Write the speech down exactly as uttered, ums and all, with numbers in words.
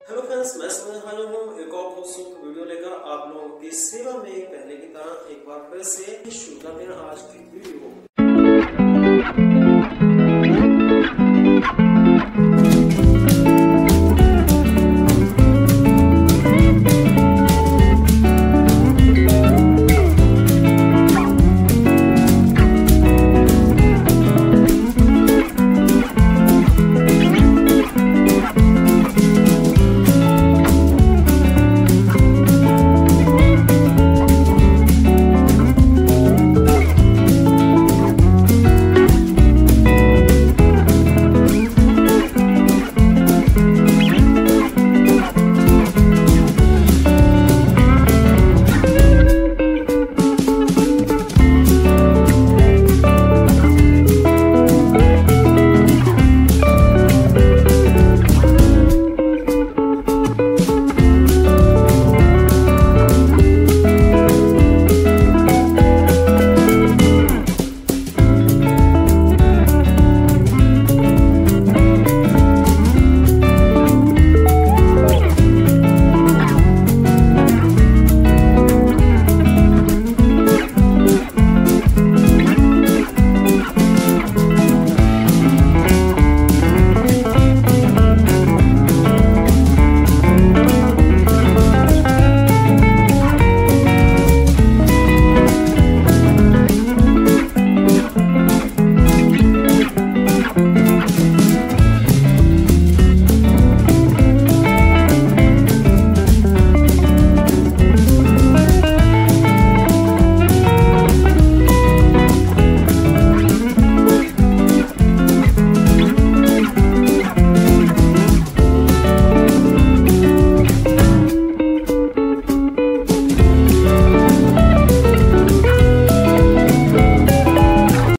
Hello friends, मैं समझ हाजिर हूँ एक और खूबसूरत वीडियो लेकर आप लोगों की सेवा में। पहले की तरह एक बार फिर से शुरू करते हैं आज की वीडियो।